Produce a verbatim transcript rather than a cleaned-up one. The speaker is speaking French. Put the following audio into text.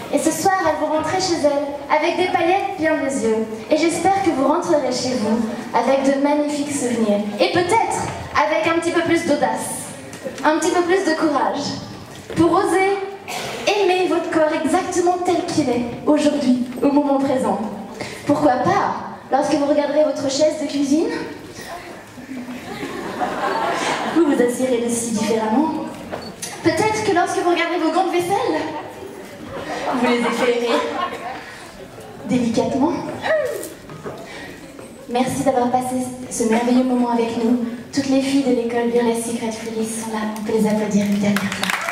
Et ce soir, elles vont rentrer chez elles avec des paillettes plein les yeux. Et j'espère que vous rentrerez chez vous avec de magnifiques souvenirs. Et peut-être avec un petit peu plus d'audace, un petit peu plus de courage, pour oser aimer votre corps exactement tel qu'il est, aujourd'hui, au moment présent. Pourquoi pas, lorsque vous regarderez votre chaise de cuisine, vous vous assirez dessus différemment. Peut-être que lorsque vous regardez vos gants de vaisselle, vous les éclairez délicatement. Merci d'avoir passé ce merveilleux moment avec nous. Toutes les filles de l'école Burlesque Secret Felice sont là. On peut les applaudir une dernière fois.